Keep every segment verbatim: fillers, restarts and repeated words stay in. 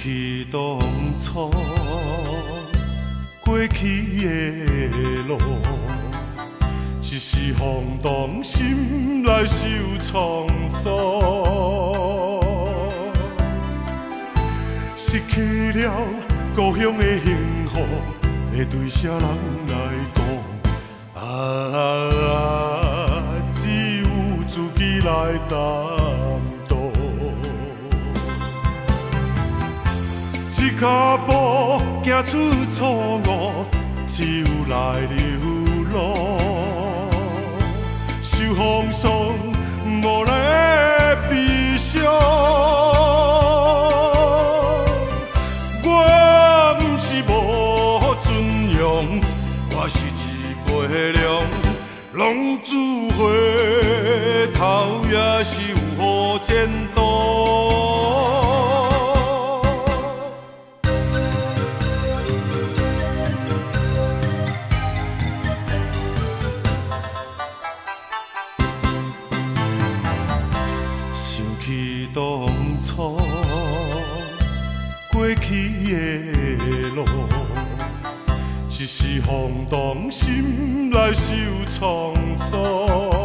起当初过去的路，一时轰动，心内受创伤。失去了故乡的幸福，会对啥人来讲？啊，只有自己来担当。一脚步行出错误，只有来流浪。受风霜，无咧悲伤。我不是无尊荣，我是一杯凉。浪子回头也是有好前途。想起当初过去的路，一时轰动，心内受创伤。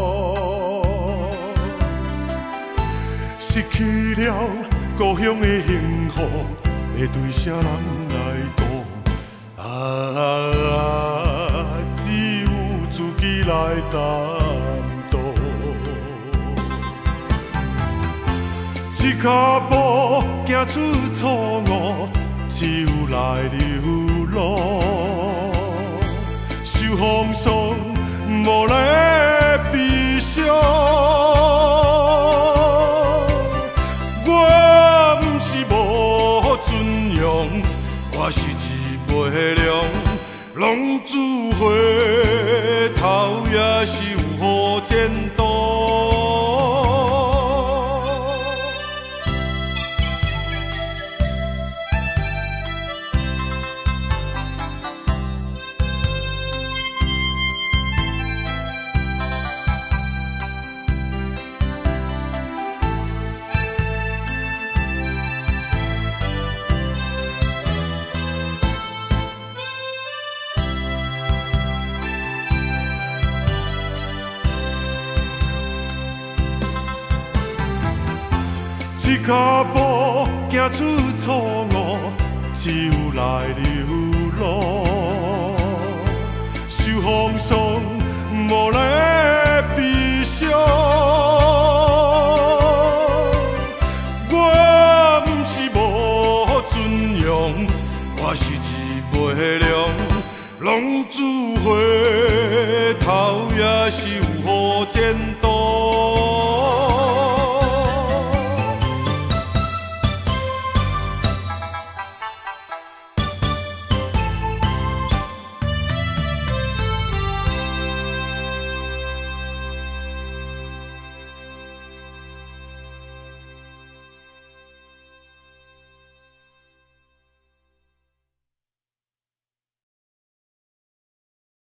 失去了故乡的幸福，会对啥人来讲？啊，只有自己来担当。一脚步行出错误，只有来流浪。受风霜，无咧悲伤。我不是无尊荣，我是一杯凉。浪子回头也是有好前途。一脚步行出错误，只有来流浪。受风霜，无咧悲伤。我不是无尊荣，我是一杯凉。浪子回头也是有好前途。